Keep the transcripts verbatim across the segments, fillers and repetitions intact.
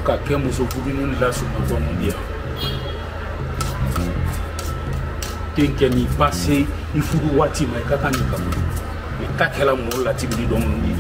Kake musofudu nun la suma bono dia. Tenke ni passé il faut wati mai kaka ni kamu. E takela mo la tibidi don ni.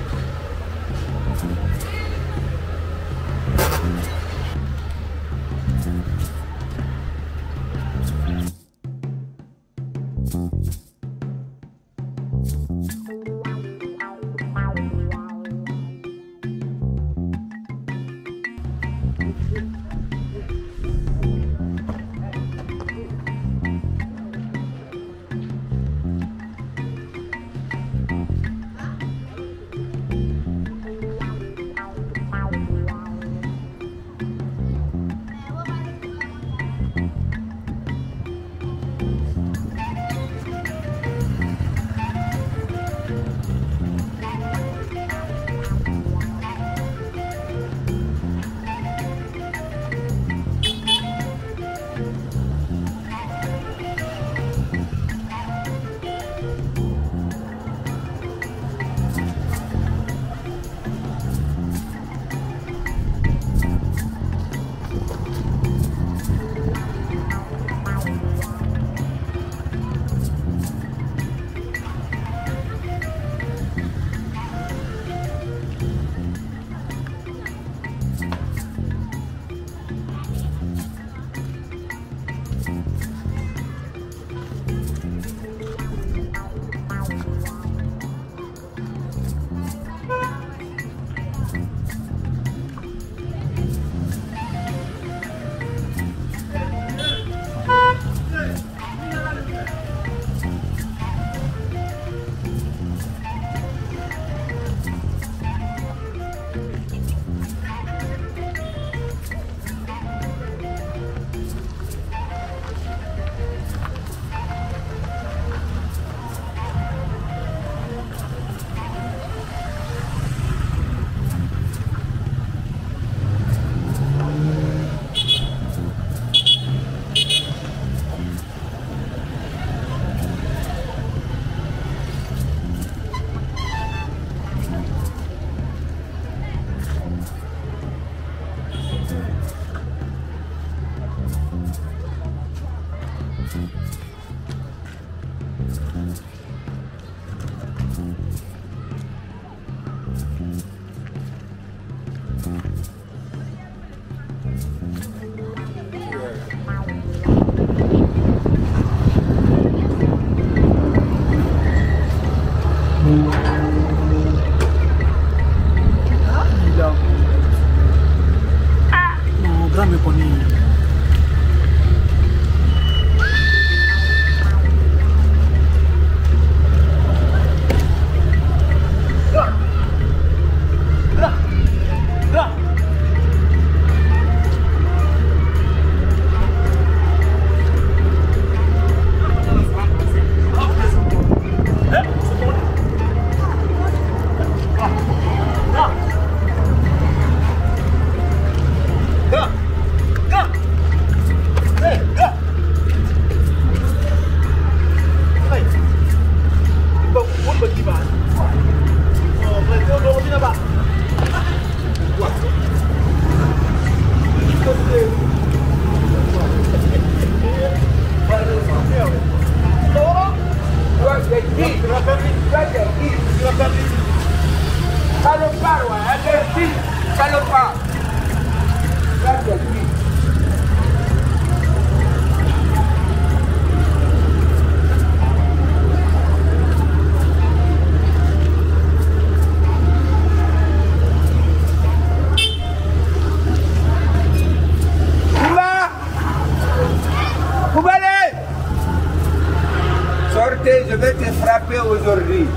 Je vais te frapper aujourd'hui.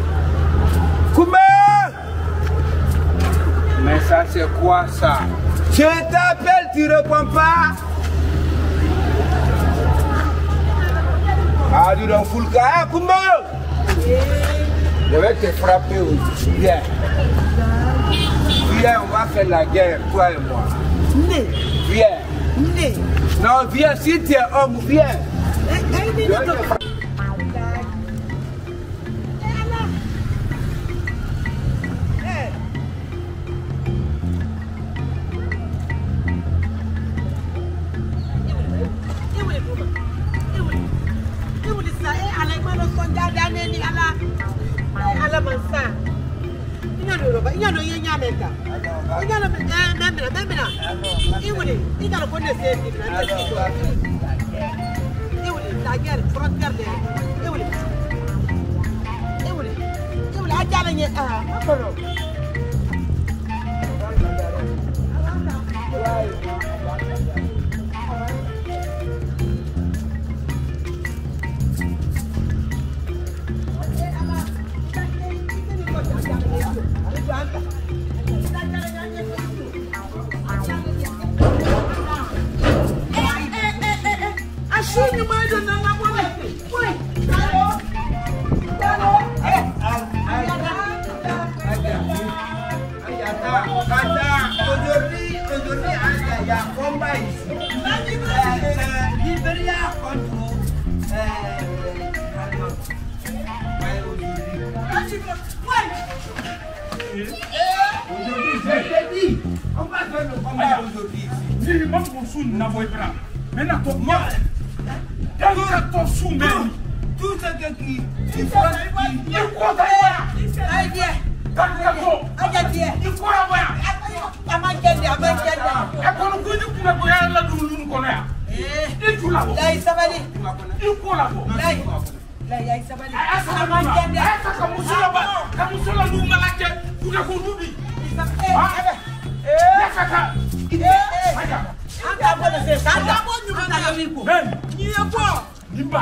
Koumé! Mais ça c'est quoi ça? Je t'appelle, tu réponds pas? Ah, tu dans full cas, Koumé! Je vais te frapper aujourd'hui. Viens. Viens, on va faire la guerre, toi et moi. Viens. Non, viens, si tu es homme, viens. Je vais te frapper. ba nya no yenya meka nya no me me me me na iwuri ika ko ne se ti na ti ko iwuri la guerre frontière de iwuri iwuri iwuri ajala nye ah akoro Assume my don't know what wait. Hello. Hello. Eh. Ayata. Ayata. Aujourd'hui, aujourd'hui il y a combat ici. Libéria contre euh aujourd'hui, je te dis, on va faire le combat aujourd'hui ici. Si je m'en fous, n'a pas été là. Maintenant, toi, moi, dans ton sous-main, tout ce que qui, il faut il faut d'ailleurs. Aïe bien. Dans le capot. Aïe bien. Il faut avoir. Amangende, amangende. Et quand on connaît qu'on a besoin de la douleur, nous connaît. Eh. Il faut la voir. Là, il s'abali. Il faut la voir. Là, là, il s'abali. Amangende. Comme vous la voir. Comme vous la nous malade, vous la connaissez. Eh. Eh. Kaka. Eh. Anda bona se anda bona anda yiko. Ben. Ni yako. Nimba.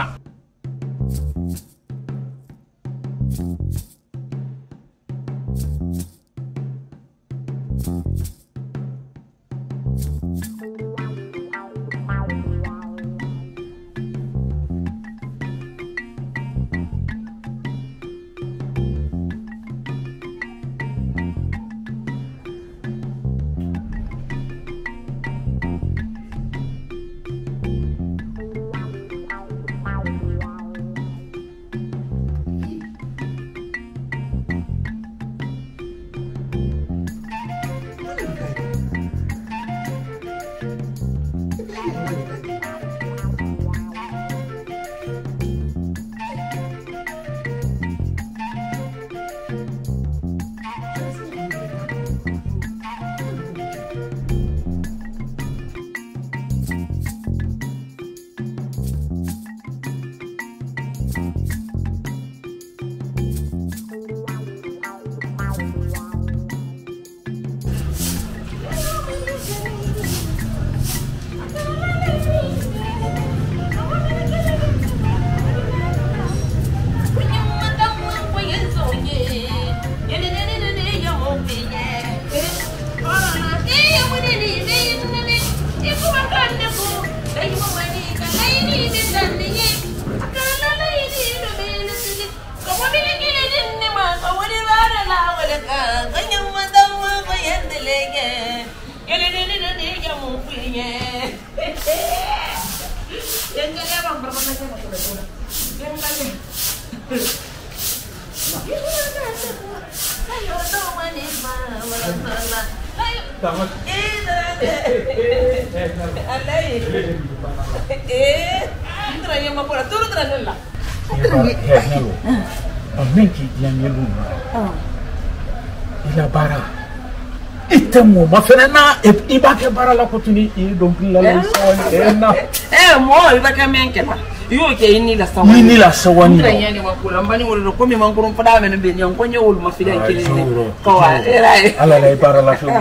Mo ma fena na e ba ke bara la ko tuni e donc la la sawani eh mo e ba ka men ke ba yo ke ni la sawani ni la sawani tra yani wa kula mbani wolo ko mi man ko pada men be nyan ko nyewul ma fidan ke ni ko wa rai ala la bara la so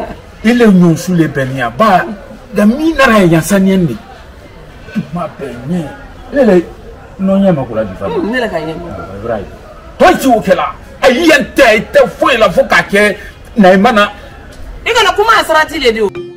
ile nyon su le benia ba da mi na ra yan sanyendi ma benye le no nya ma kula di fa ni la ka yen right to ti o kela ayente te foi la fo ka ke na imana Ika na kuma asarati le dio.